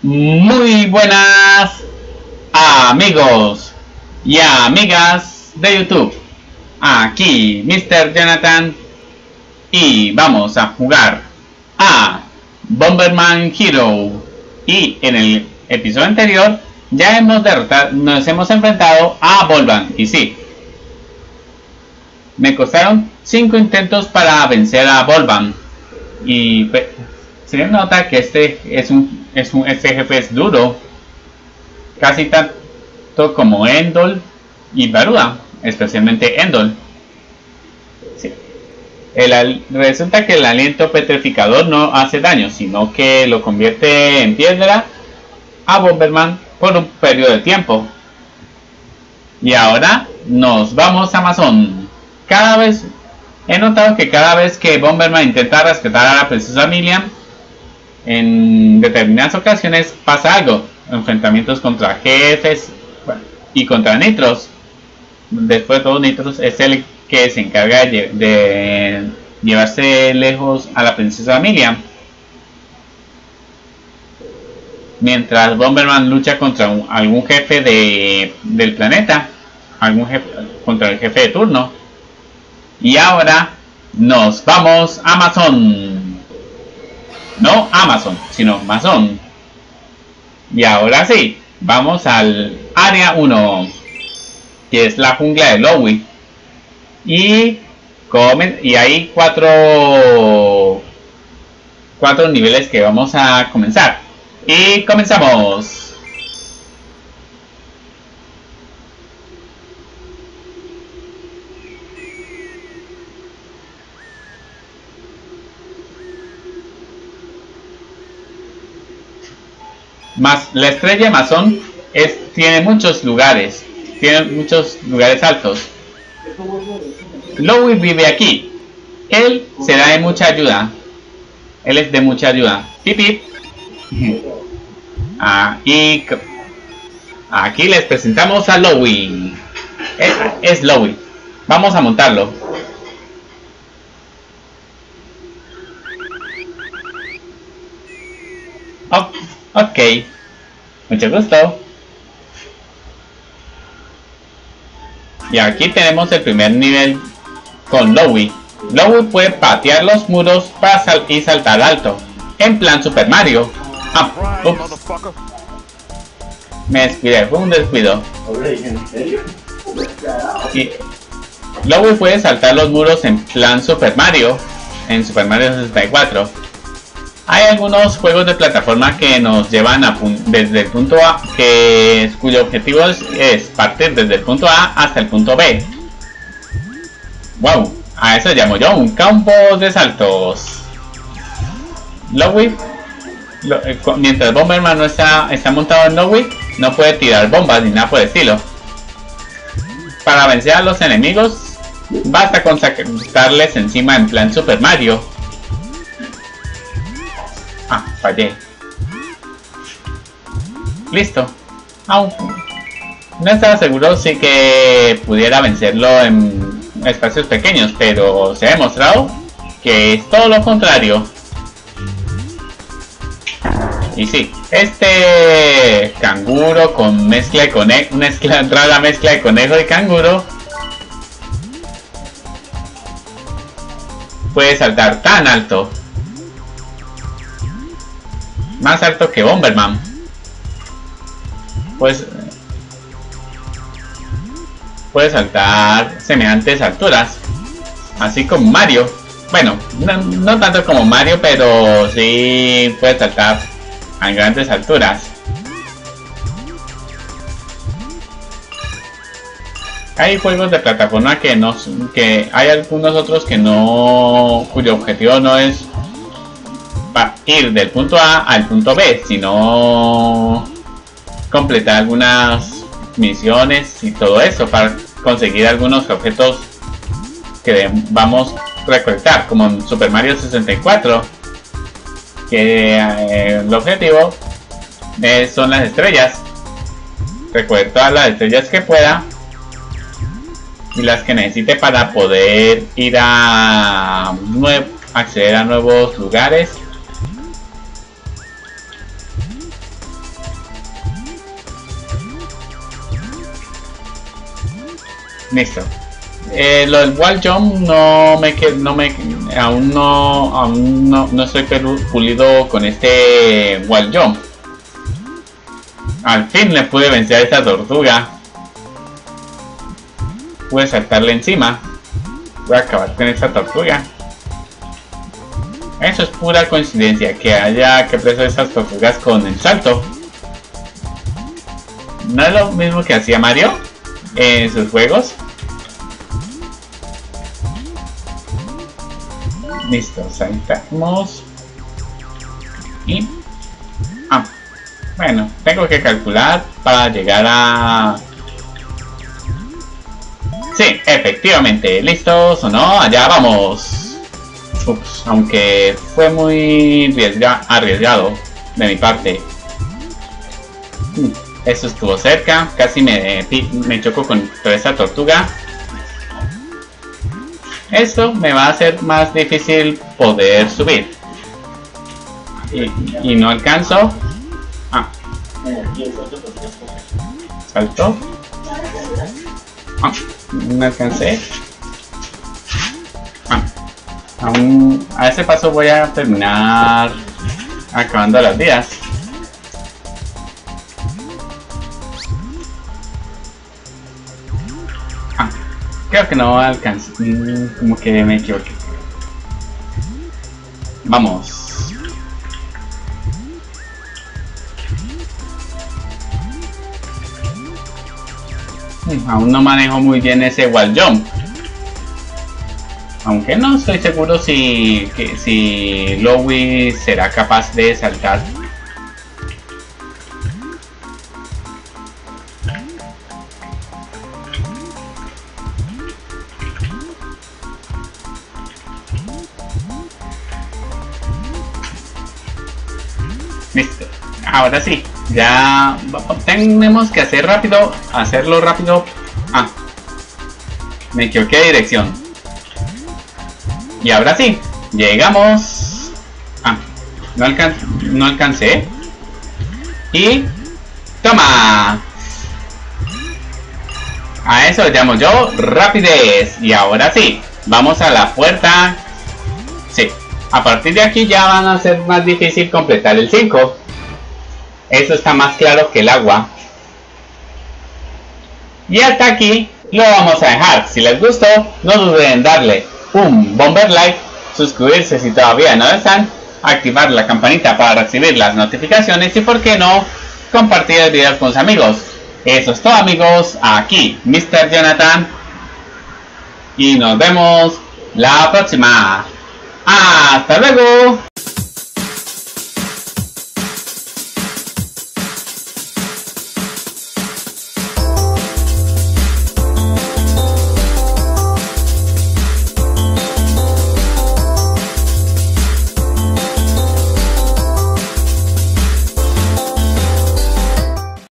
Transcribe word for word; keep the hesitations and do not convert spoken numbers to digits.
Muy buenas amigos y amigas de YouTube. Aquí mister Jonathan y vamos a jugar a Bomberman Hero. Y en el episodio anterior ya hemos derrotado, nos hemos enfrentado a Volvan. Y sí, me costaron cinco intentos para vencer a Volvan. Y se nota que este es un, es un este jefe es duro, casi tanto como Endol y Baruda, especialmente Endol. Sí. El, resulta que el aliento petrificador no hace daño, sino que lo convierte en piedra a Bomberman por un periodo de tiempo. Y ahora nos vamos a Amazon. Cada vez he notado que cada vez que Bomberman intenta rescatar a la princesa Milian, en determinadas ocasiones pasa algo. Enfrentamientos contra jefes, bueno, y contra Nitros. Después de todo, Nitros es el que se encarga de, de llevarse lejos a la princesa Milian, mientras Bomberman lucha contra un, algún jefe de, del planeta, algún jefe, contra el jefe de turno. Y ahora nos vamos a Amazon. No Amazon, sino Amazon. Y ahora sí, vamos al área uno, que es la jungla de Lowee. Y, comen, y hay cuatro, cuatro niveles que vamos a comenzar. Y comenzamos. Más la estrella Amazon es, tiene muchos lugares, tiene muchos lugares altos. Lowee vive aquí. Él será de mucha ayuda. Él es de mucha ayuda. Pip, pip. Ah, y aquí les presentamos a Lowee. Es, es Lowee. Vamos a montarlo. Oh, ok. Mucho gusto. Y aquí tenemos el primer nivel con Lowee. Lowee puede patear los muros para sal y saltar alto, en plan Super Mario. Ah, ups. Me descuidé, fue un descuido. Y Lowee puede saltar los muros en plan Super Mario, en Super Mario sesenta y cuatro. Hay algunos juegos de plataforma que nos llevan a desde el punto A, que cuyo objetivo es, es partir desde el punto A hasta el punto B. Wow, a eso llamo yo un campo de saltos. Lowee, lo, eh, mientras Bomberman no está, está montado en Lowee, no puede tirar bombas ni nada por el estilo. Para vencer a los enemigos, basta con saltarles encima en plan Super Mario. Ah, fallé. Listo. Aún no estaba seguro si que pudiera vencerlo en espacios pequeños, pero se ha demostrado que es todo lo contrario. Y sí, este canguro con mezcla de conejo, mezcla, rara mezcla de conejo y canguro, puede saltar tan alto. Más alto que Bomberman. Pues puede saltar semejantes alturas, así como Mario. Bueno, no, no tanto como Mario, pero sí puede saltar a grandes alturas. Hay juegos de plataforma que no, que hay algunos otros que no, cuyo objetivo no es ir del punto A al punto B, sino completar algunas misiones y todo eso para conseguir algunos objetos que vamos a recolectar, como en Super Mario sesenta y cuatro, que eh, el objetivo eh, son las estrellas. Recoger todas las estrellas que pueda y las que necesite para poder ir a acceder a nuevos lugares Listo. Eh, lo del wall jump no me que no me aún no aún no, no estoy pulido con este wall jump. Al fin le pude vencer a esta tortuga. Pude saltarle encima. Voy a acabar con esta tortuga. Eso es pura coincidencia que haya que preso esas tortugas con el salto. No es lo mismo que hacía Mario en sus juegos. Listo, saltamos. Y... Ah, bueno, tengo que calcular para llegar a... Sí, efectivamente, listos o no, allá vamos. Ups, aunque fue muy arriesgado de mi parte. Eso estuvo cerca, casi me, me choco contra esa tortuga. Esto me va a hacer más difícil poder subir. Y, y no alcanzo. Ah. Salto. Ah, no alcancé. Ah. Aún, a ese paso voy a terminar acabando las vidas. Ah, creo que no alcancé. Como que me equivoqué. Vamos. Aún no manejo muy bien ese wall jump. Aunque no estoy seguro si, que, si Lowy será capaz de saltar. Listo. Ahora sí. Ya tenemos que hacer rápido. Hacerlo rápido. Ah. Me equivoqué de dirección. Y ahora sí, llegamos. Ah, no, alcan no alcancé. Y toma. A eso le llamo yo rapidez. Y ahora sí, vamos a la puerta. Sí, a partir de aquí ya van a ser más difícil completar el cinco. Eso está más claro que el agua. Y hasta aquí lo vamos a dejar. Si les gustó, no duden en darle un bomber like, suscribirse si todavía no lo están, activar la campanita para recibir las notificaciones y, por qué no, compartir el video con sus amigos. Eso es todo, amigos. Aquí mister Jonathan y nos vemos la próxima. Hasta luego.